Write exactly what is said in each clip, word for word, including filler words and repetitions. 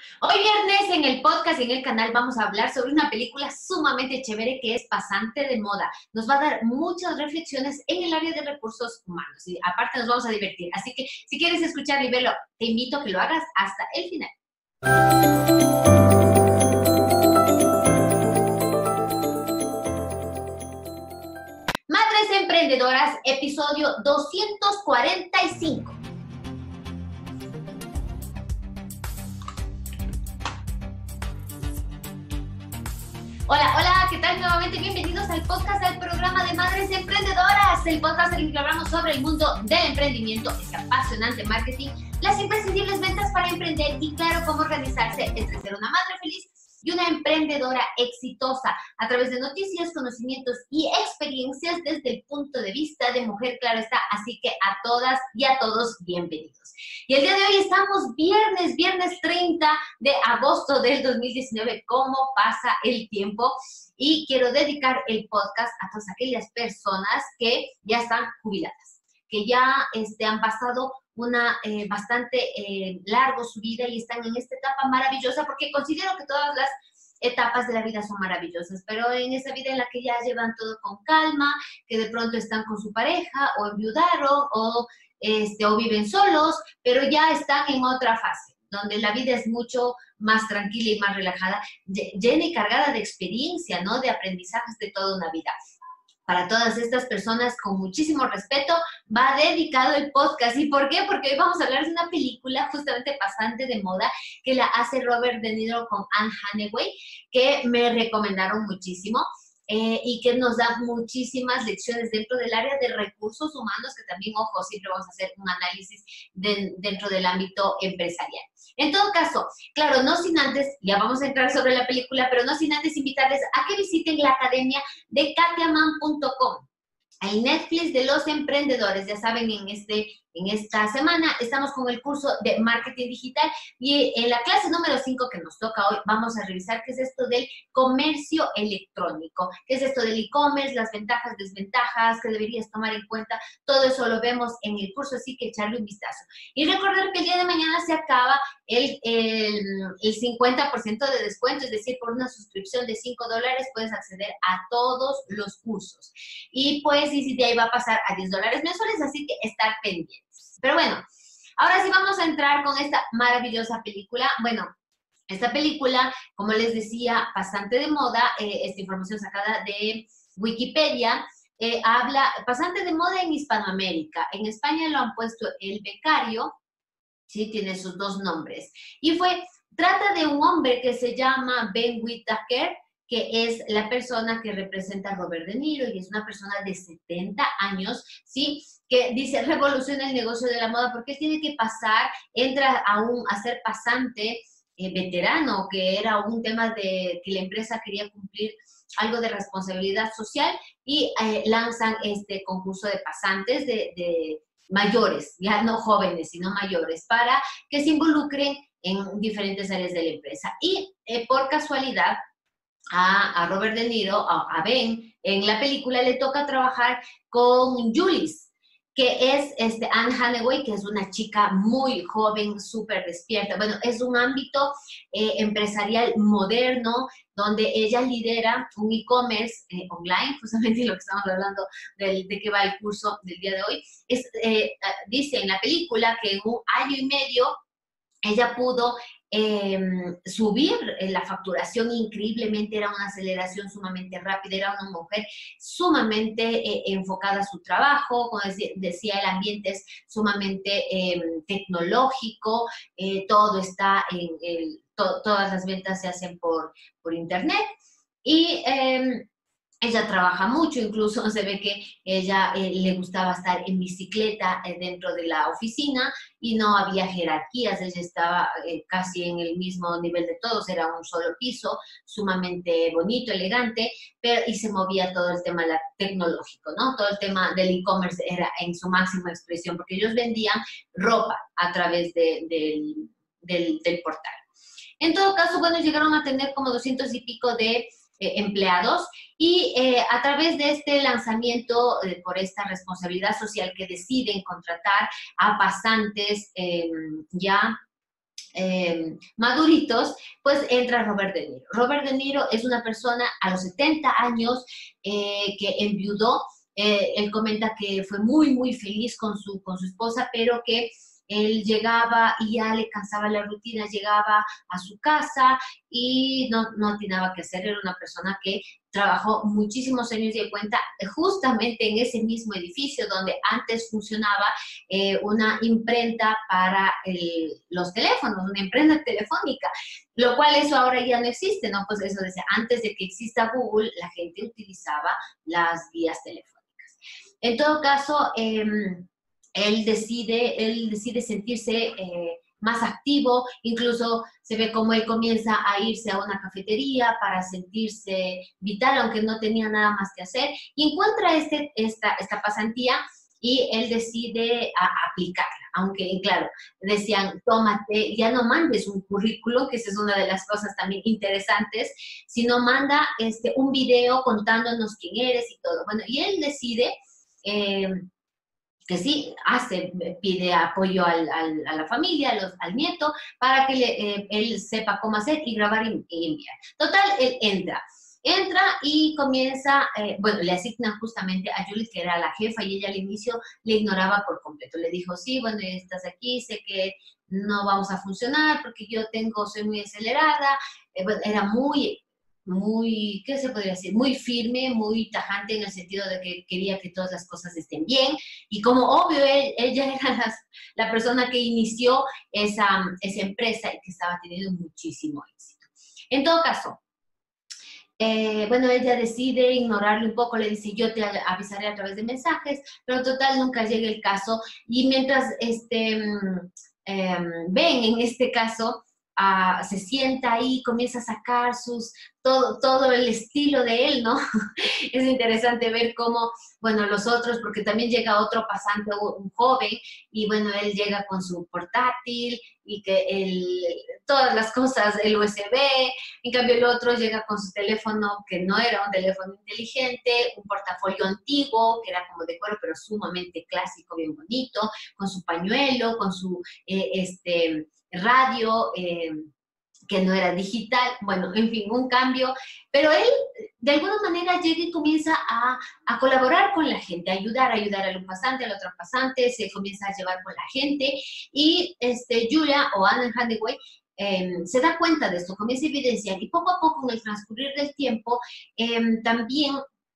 Hoy viernes en el podcast y en el canal vamos a hablar sobre una película sumamente chévere que es Pasante de Moda. Nos va a dar muchas reflexiones en el área de recursos humanos y aparte nos vamos a divertir. Así que si quieres escuchar y verlo, te invito a que lo hagas hasta el final. Madres Emprendedoras, episodio doscientos cuarenta y cinco. Hola, hola, ¿qué tal? Nuevamente bienvenidos al podcast del programa de Madres Emprendedoras, el podcast en el que hablamos sobre el mundo del emprendimiento, ese apasionante marketing, las imprescindibles ventas para emprender y claro, cómo organizarse entre ser una madre feliz y una emprendedora exitosa a través de noticias, conocimientos y experiencias desde el punto de vista de mujer, claro está. Así que a todas y a todos, bienvenidos. Y el día de hoy estamos viernes, viernes treinta de agosto del dos mil diecinueve. ¿Cómo pasa el tiempo? Y quiero dedicar el podcast a todas aquellas personas que ya están jubiladas, que ya este, han pasado una eh, bastante eh, largo su vida y están en esta etapa maravillosa, porque considero que todas las etapas de la vida son maravillosas, pero en esa vida en la que ya llevan todo con calma, que de pronto están con su pareja o enviudaron o, este, o viven solos, pero ya están en otra fase, donde la vida es mucho más tranquila y más relajada, llena y cargada de experiencia, ¿no? De aprendizajes de toda una vida. Para todas estas personas, con muchísimo respeto, va dedicado el podcast. ¿Y por qué? Porque hoy vamos a hablar de una película justamente Pasante de Moda, que la hace Robert De Niro con Anne Hathaway, que me recomendaron muchísimo. Eh, y que nos da muchísimas lecciones dentro del área de recursos humanos, que también, ojo, siempre vamos a hacer un análisis de, dentro del ámbito empresarial. En todo caso, claro, no sin antes, ya vamos a entrar sobre la película, pero no sin antes invitarles a que visiten la academia de katia mann punto com, el Netflix de los emprendedores. Ya saben, en, este, en esta semana estamos con el curso de marketing digital y en la clase número cinco que nos toca hoy vamos a revisar qué es esto del comercio electrónico, qué es esto del e-commerce, las ventajas, desventajas, que deberías tomar en cuenta. Todo eso lo vemos en el curso, así que echarle un vistazo. Y recordar que el día de mañana se acaba el, el, el cincuenta por ciento de descuento, es decir, por una suscripción de cinco dólares puedes acceder a todos los cursos. Y pues, y si de ahí va a pasar a diez dólares mensuales, así que estar pendientes. Pero bueno, ahora sí vamos a entrar con esta maravillosa película. Bueno, esta película, como les decía, bastante de moda, eh, esta información sacada de Wikipedia, eh, habla, bastante de moda en Hispanoamérica. En España lo han puesto El Becario, sí, tiene sus dos nombres. Y fue, trata de un hombre que se llama Ben Whittaker, que es la persona que representa a Robert De Niro y es una persona de setenta años, ¿sí? Que dice, revoluciona el negocio de la moda porque él tiene que pasar, entra a, un, a ser pasante eh, veterano, que era un tema de que la empresa quería cumplir algo de responsabilidad social y eh, lanzan este concurso de pasantes de, de mayores, ya no jóvenes, sino mayores, para que se involucren en diferentes áreas de la empresa. Y eh, por casualidad, A, a Robert De Niro, a, a Ben, en la película le toca trabajar con Julius, que es este, Anne Hathaway, que es una chica muy joven, súper despierta. Bueno, es un ámbito eh, empresarial moderno, donde ella lidera un e-commerce eh, online, justamente lo que estamos hablando de, de que va el curso del día de hoy. Es, eh, dice en la película que en un año y medio ella pudo eh, subir la facturación increíblemente, era una aceleración sumamente rápida, era una mujer sumamente eh, enfocada a su trabajo, como decía, decía el ambiente es sumamente eh, tecnológico, eh, todo está en, el, to, todas las ventas se hacen por, por internet y eh, ella trabaja mucho, incluso se ve que ella eh, le gustaba estar en bicicleta eh, dentro de la oficina y no había jerarquías, ella estaba eh, casi en el mismo nivel de todos, era un solo piso, sumamente bonito, elegante, pero y se movía todo el tema la, tecnológico, ¿no? Todo el tema del e-commerce era en su máxima expresión, porque ellos vendían ropa a través de, de, del, del portal. En todo caso, bueno, llegaron a tener como doscientos y pico de Eh, empleados y eh, a través de este lanzamiento eh, por esta responsabilidad social que deciden contratar a pasantes eh, ya eh, maduritos, pues entra Robert De Niro. Robert De Niro es una persona a los setenta años eh, que enviudó. Eh, él comenta que fue muy, muy feliz con su, con su esposa, pero que él llegaba y ya le cansaba la rutina, llegaba a su casa y no, no tenía nada que hacer. Era una persona que trabajó muchísimos años y de cuenta justamente en ese mismo edificio donde antes funcionaba eh, una imprenta para el, los teléfonos, una imprenta telefónica, lo cual eso ahora ya no existe, ¿no? Pues eso decía, antes de que exista Google, la gente utilizaba las vías telefónicas. En todo caso, eh, él decide, él decide sentirse eh, más activo, incluso se ve como él comienza a irse a una cafetería para sentirse vital, aunque no tenía nada más que hacer, y encuentra este, esta, esta pasantía y él decide a, aplicarla, aunque claro, decían, tómate, ya no mandes un currículum, que esa es una de las cosas también interesantes, sino manda este, un video contándonos quién eres y todo. Bueno, y él decide... Eh, que sí hace, pide apoyo al, al, a la familia, a los, al nieto, para que le, eh, él sepa cómo hacer y grabar y, y enviar. Total, él entra. Entra y comienza, eh, bueno, le asignan justamente a Julie, que era la jefa, y ella al inicio le ignoraba por completo. Le dijo, sí, bueno, estás aquí, sé que no vamos a funcionar porque yo tengo, soy muy acelerada. Eh, bueno, era muy... muy, ¿qué se podría decir? Muy firme, muy tajante en el sentido de que quería que todas las cosas estén bien. Y como obvio, él, ella era las, la persona que inició esa, esa empresa y que estaba teniendo muchísimo éxito. En todo caso, eh, bueno, ella decide ignorarle un poco, le dice, yo te avisaré a través de mensajes, pero total nunca llega el caso. Y mientras este, eh, ven en este caso, Uh, se sienta ahí, comienza a sacar sus, todo, todo el estilo de él, ¿no? Es interesante ver cómo, bueno, los otros, porque también llega otro pasante, un joven, y bueno, él llega con su portátil, y que el, todas las cosas, el U S B, en cambio el otro llega con su teléfono, que no era un teléfono inteligente, un portafolio antiguo, que era como de cuero, pero sumamente clásico, bien bonito, con su pañuelo, con su, eh, este... radio, eh, que no era digital, bueno, en fin, un cambio, pero él de alguna manera llega y comienza a, a colaborar con la gente, a ayudar, a ayudar al pasante, al otro pasante, se comienza a llevar con la gente, y este, Julia o Anne Hathaway eh, se da cuenta de esto, comienza a evidenciar, y poco a poco en el transcurrir del tiempo eh, también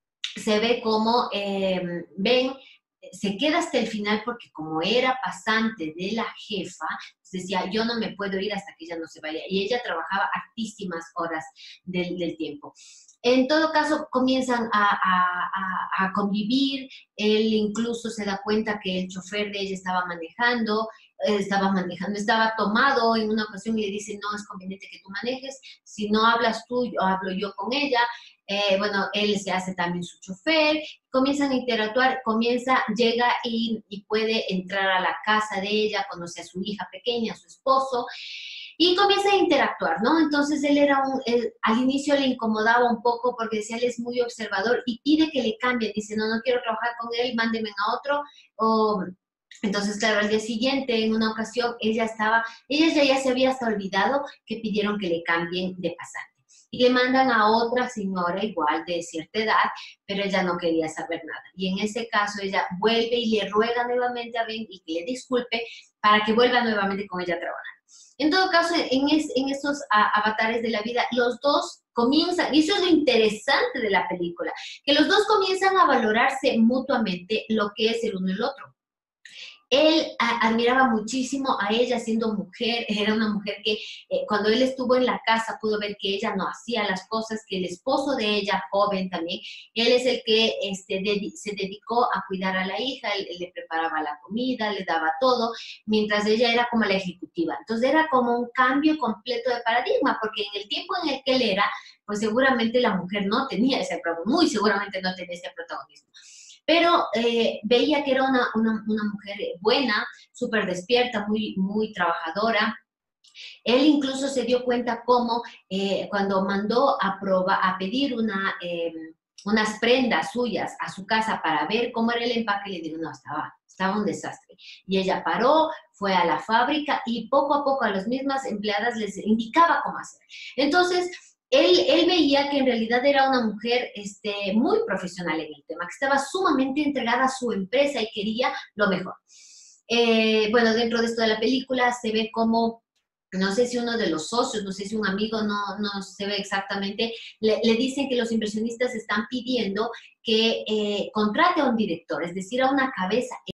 se ve como eh, ven se queda hasta el final porque como era pasante de la jefa, pues decía, yo no me puedo ir hasta que ella no se vaya. Y ella trabajaba hartísimas horas del, del tiempo. En todo caso, comienzan a, a, a, a convivir. Él incluso se da cuenta que el chofer de ella estaba manejando, eh, estaba manejando, estaba tomado en una ocasión y le dice, no es conveniente que tú manejes, si no hablas tú, yo hablo yo con ella. Eh, bueno, él se hace también su chofer, comienzan a interactuar, comienza, llega y, y puede entrar a la casa de ella, conoce a su hija pequeña, a su esposo, y comienza a interactuar, ¿no? Entonces él era un, él, al inicio le incomodaba un poco porque decía, él es muy observador y pide que le cambie, dice, no, no quiero trabajar con él, mándeme a otro, o... Entonces, claro, al día siguiente, en una ocasión, ella estaba, ella ya, ya se había hasta olvidado que pidieron que le cambien de pasante. Y le mandan a otra señora igual de cierta edad, pero ella no quería saber nada. Y en ese caso ella vuelve y le ruega nuevamente a Ben y que le disculpe para que vuelva nuevamente con ella a trabajar. En todo caso, en, es, en estos a, avatares de la vida, los dos comienzan, y eso es lo interesante de la película, que los dos comienzan a valorarse mutuamente lo que es el uno y el otro. Él a, admiraba muchísimo a ella siendo mujer, era una mujer que eh, cuando él estuvo en la casa pudo ver que ella no hacía las cosas, que el esposo de ella, joven también, él es el que este, de, se dedicó a cuidar a la hija, él, él le preparaba la comida, le daba todo, mientras ella era como la ejecutiva. Entonces era como un cambio completo de paradigma, porque en el tiempo en el que él era, pues seguramente la mujer no tenía ese protagonismo, muy seguramente no tenía ese protagonismo. Pero eh, veía que era una, una, una mujer buena, súper despierta, muy, muy trabajadora. Él incluso se dio cuenta cómo eh, cuando mandó a, proba, a pedir una, eh, unas prendas suyas a su casa para ver cómo era el empaque, le dijo, no, estaba, estaba un desastre. Y ella paró, fue a la fábrica y poco a poco a las mismas empleadas les indicaba cómo hacer. Entonces, él, él veía que en realidad era una mujer este, muy profesional en el tema, que estaba sumamente entregada a su empresa y quería lo mejor. Eh, bueno, dentro de esto de la película se ve cómo, no sé si uno de los socios, no sé si un amigo, no, no se ve exactamente, le, le dicen que los inversionistas están pidiendo que eh, contrate a un director, es decir, a una cabeza